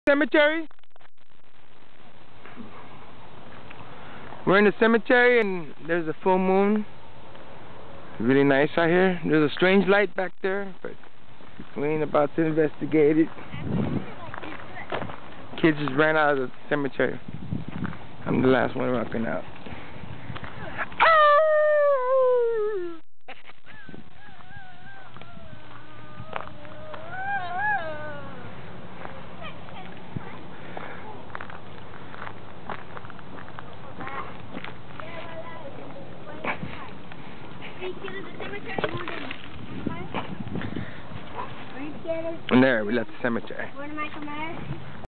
Cemetery. We're in the cemetery and there's a full moon. It's really nice out here. There's a strange light back there, but we ain't about to investigate it. Kids just ran out of the cemetery. I'm the last one rocking out. And there, we left the cemetery.